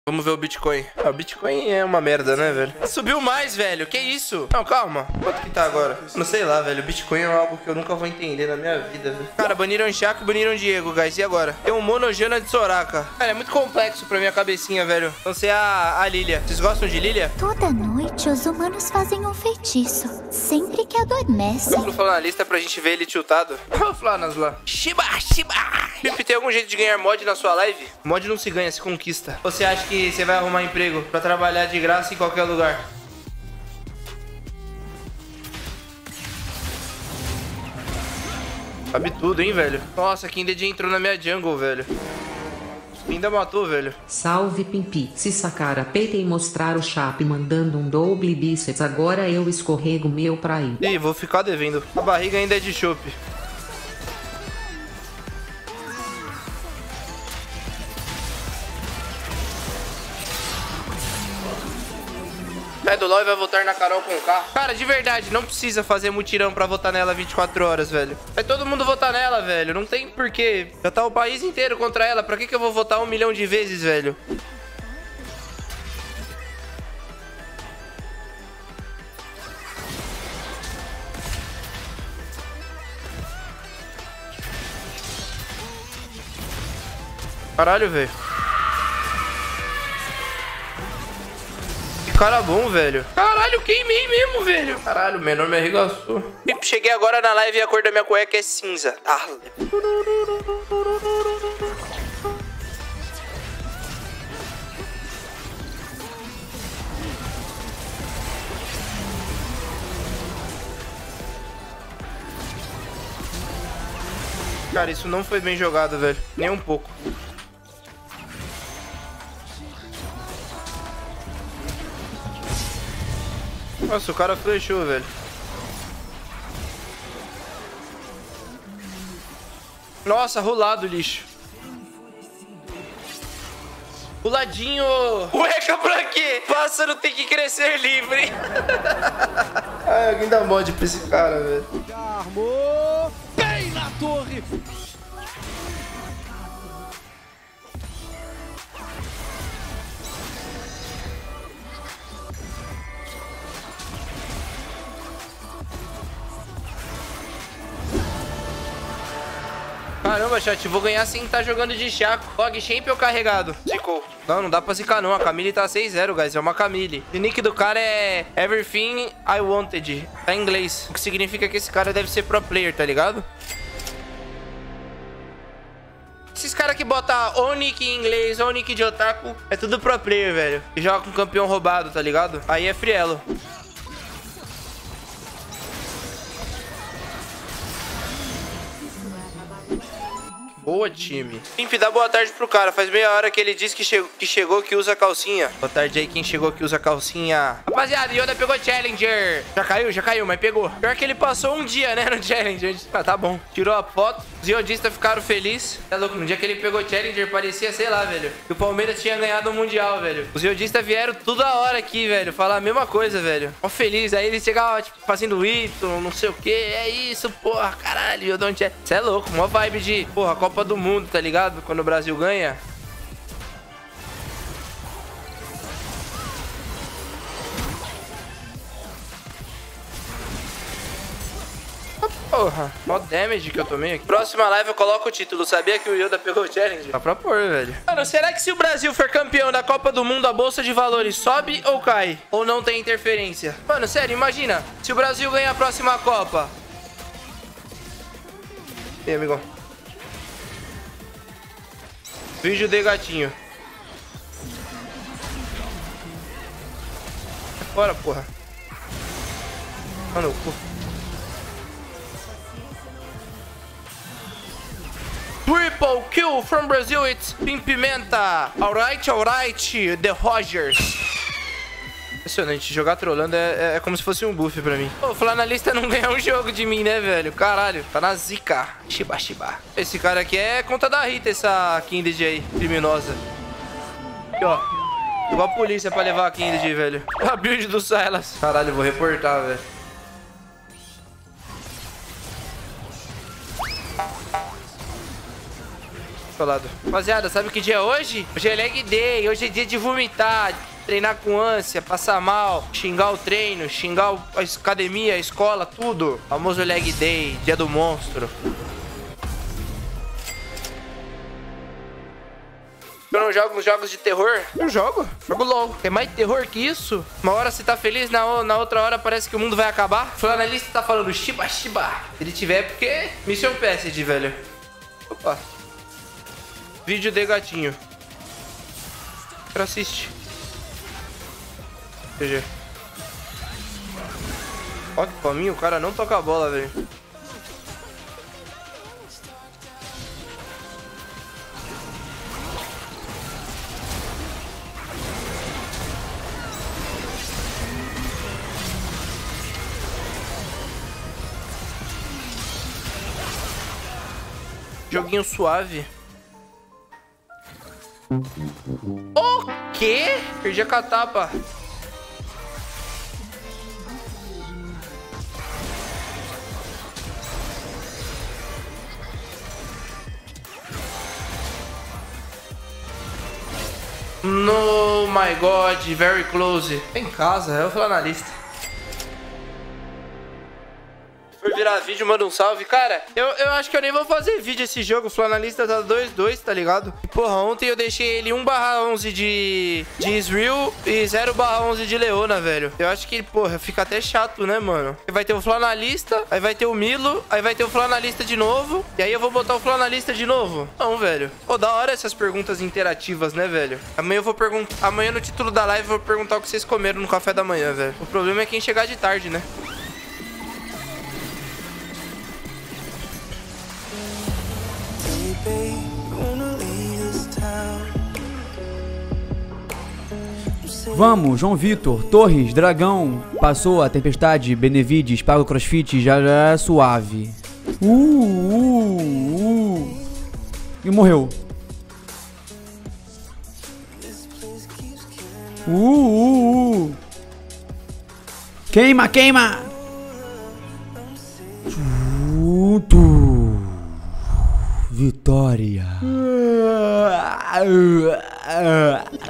Vamos ver o Bitcoin. Ah, o Bitcoin é uma merda, né, velho? Subiu mais, velho. Que isso? Não, calma. Quanto que tá agora? Não sei lá, velho. O Bitcoin é algo que eu nunca vou entender na minha vida, velho. Cara, baniram Chaco e baniram Diego, guys. E agora? Tem um Monojana de Soraka. Cara, é muito complexo pra minha cabecinha, velho. Então ser a Lilia. Vocês gostam de Lilia? Toda noite os humanos fazem um feitiço, sempre que adormecem. Vamos falar na lista pra gente ver ele tiltado. Vamos falar nas lá. Shiba, Shiba. Felipe, tem algum jeito de ganhar mod na sua live? Mod não se ganha, se conquista. Você acha que você vai arrumar emprego pra trabalhar de graça em qualquer lugar? Sabe tudo, hein, velho? Nossa, Kindred entrou na minha jungle, velho. Ainda matou, velho. Salve, Pimpi. Se sacar a peita e mostrar o chape mandando um double bíceps, agora eu escorrego meu pra ir. Ih, vou ficar devendo. A barriga ainda é de chope. É do LoL e vai votar na Carol com K. Cara, de verdade, não precisa fazer mutirão pra votar nela 24 horas, velho. Vai todo mundo votar nela, velho. Não tem porquê. Já tá o país inteiro contra ela. Pra que eu vou votar 1 milhão de vezes, velho? Caralho, velho. Cara bom, velho. Caralho, queimei mesmo, velho. Caralho, o menor me arregaçou. Cheguei agora na live e a cor da minha cueca é cinza. Ah. Cara, isso não foi bem jogado, velho. Nem um pouco. Nossa, o cara flechou, velho. Nossa, rolado, lixo. Roladinho. Cueca pra quê? Pássaro tem que crescer livre. Ai, alguém dá mod pra esse cara, velho. Armou bem na torre. Caramba, chat, vou ganhar sem estar jogando de Chaco. Log champion carregado. Zicou. Não dá pra zicar não. A Camille tá 6-0, guys. É uma Camille. O nick do cara é Everything I Wanted. Tá em inglês. O que significa que esse cara deve ser pro player, tá ligado? Esses caras que botam ou nick em inglês ou nick de otaku, é tudo pro player, velho. E joga com campeão roubado, tá ligado? Aí é frielo. Boa, time. Enfim, dá boa tarde pro cara. Faz meia hora que ele disse que chegou que usa calcinha. Boa tarde aí quem chegou que usa calcinha. Rapaziada, Yoda pegou Challenger. Já caiu, mas pegou. Pior que ele passou um dia, né, no Challenger. Ah, tá bom. Tirou a foto. Os iodistas ficaram felizes. É louco, no dia que ele pegou Challenger, parecia, sei lá, velho, que o Palmeiras tinha ganhado o Mundial, velho. Os iodistas vieram toda hora aqui, velho, falar a mesma coisa, velho. Ó, feliz. Aí eles chegavam, tipo, fazendo Y, não sei o que. É isso, porra, caralho. Yodon Challenger. Você é louco, mó vibe de, porra, Copa do Mundo, tá ligado? Quando o Brasil ganha. Porra, mó damage que eu tomei aqui. Próxima live eu coloco o título. Sabia que o Yoda pegou o challenge? Dá pra pôr, velho. Mano, será que se o Brasil for campeão da Copa do Mundo, a bolsa de valores sobe ou cai? Ou não tem interferência? Mano, sério, imagina. Se o Brasil ganhar a próxima Copa. E aí, amigão? Vídeo de gatinho. Bora, porra. Mano, triple kill from Brazil, it's Pimpimenta. Alright, The Rogers. Impressionante, jogar trolando é como se fosse um buff pra mim. Pô, falar na lista não ganhar um jogo de mim, né, velho? Caralho, tá na zica. Shiba, Shiba. Esse cara aqui é conta da Rita, essa Kindred aí, criminosa. Aqui, ó. Igual a polícia pra levar a Kindred, velho. A build do Silas. Caralho, eu vou reportar, velho. descolado. Rapaziada, sabe que dia é hoje? Hoje é leg day. Hoje é dia de vomitar, treinar com ânsia, passar mal, xingar o treino, xingar a academia, a escola, tudo. Famoso leg day, dia do monstro. Eu não jogo uns jogos de terror? Eu jogo LOL. É mais terror que isso? Uma hora você tá feliz, na outra hora parece que o mundo vai acabar. O flanelista tá falando Shiba Shiba. Se ele tiver, porque Mission Passage, velho. Opa. Vídeo de gatinho. Quero assistir. GG. Ó que palminho, o cara não toca a bola, velho. Joguinho suave. O quê? Perdi a catapa. No my god, very close. Em casa, eu vou falar na lista. For virar vídeo, manda um salve. Cara, eu acho que eu nem vou fazer vídeo esse jogo. O Flanalista tá 2-2, tá ligado? Porra, ontem eu deixei ele 1/11 de Ezreal e 0/11 de Leona, velho. Eu acho que, porra, fica até chato, né, mano? Vai ter o Flanalista, aí vai ter o Milo, aí vai ter o Flanalista de novo. E aí eu vou botar o Flanalista de novo? Não, velho. Pô, da hora essas perguntas interativas, né, velho? Amanhã eu vou perguntar. Amanhã no título da live eu vou perguntar o que vocês comeram no café da manhã, velho. O problema é quem chegar de tarde, né? Vamos, João Vitor, Torres, Dragão, passou a tempestade, Benevides, paga o crossfit, já suave. E morreu. Queima, queima! Vitória.